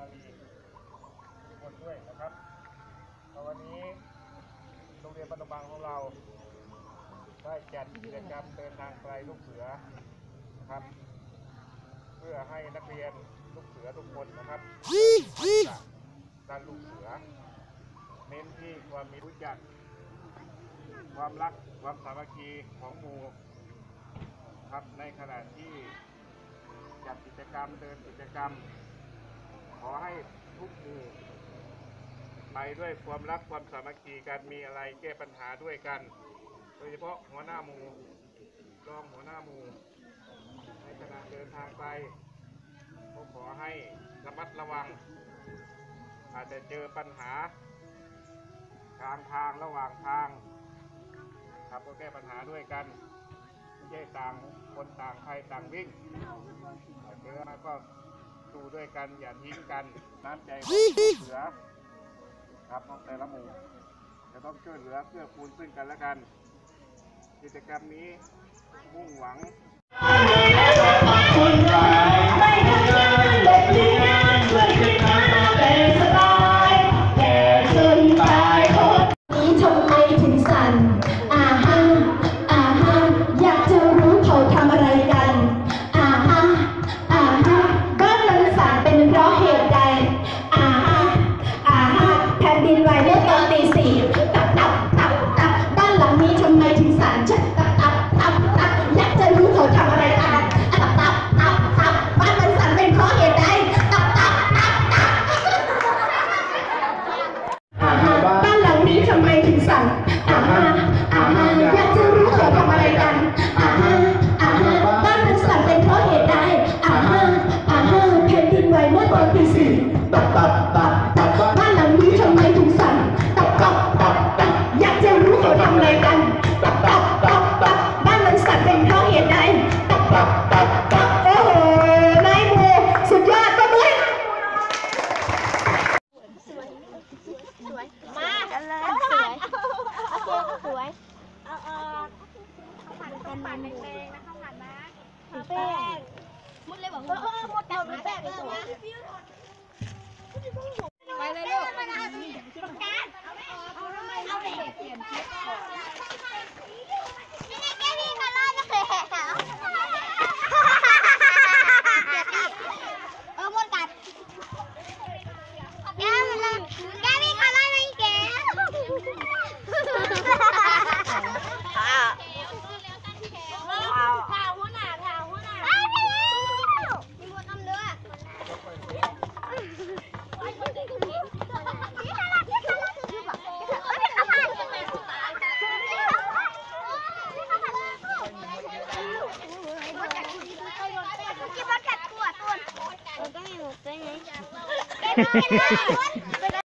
รีทุกคนด้วยนะครับวันนี้โรงเรียนบ้านบางของเราได้จัดกิจกรรมเดินทางไกลลูกเสือนะครับเพื่อให้นักเรียนลูกเสือทุกคนนะครับด้านลูกเสือเน้นที่ความมีรู้จักความรักความสามัคคีของหมู่ครับในขณะที่จัดกิจกรรมเดินกิจกรรมขอให้ทุกหมู่ไปด้วยความรักความสามัคคีกันมีอะไรแก้ปัญหาด้วยกันโดยเฉพาะหัวหน้าหมู่รองหัวหน้าหมู่ในขณะเดินทางไปก็ขอให้ระมัดระวังอาจจะเจอปัญหากลางทางระหว่างทางครับก็แก้ปัญหาด้วยกันไม่ใช่ต่างคนต่างใครต่างวิ่งเจอมาก็ดูด้วยกันอย่าทิ้งกันน้ำใจของเสือครับของแต่ละหมู่จะต้องช่วยเหลือเพื่อคูณซึ่งกันและกันกิจกรรมนี้มุ่งหวังอยากจะรู้เขาทำอะไรกันบ้านมันสั่นเป็นเพราะเหตุใดแผ่นดินไหวเมื่อตอนตีสี่บ้านหลังนี้ทำไมถึงสั่นอยากจะรู้เขาทำอะไรกันบ้านมันสั่นเป็นเพราะเหตุใดโอ้โหนายหมู่สุดยอดปะมึงสวยมากันเลยสวยเอาข้าวผัดแดงนะข้าวผัดนะแป้งมุดเลยบอกมุดกับแป้งเลยนะไปเลยลูกประกาศเอาทำไมเอาเด็กเปลี่ยนชุดนี่ไงแกพี่มาล่าจะเคยแหกเขามดกัดแกมันเลยแกพี่มาล่าไม่แกก็มีหมดด้วยไง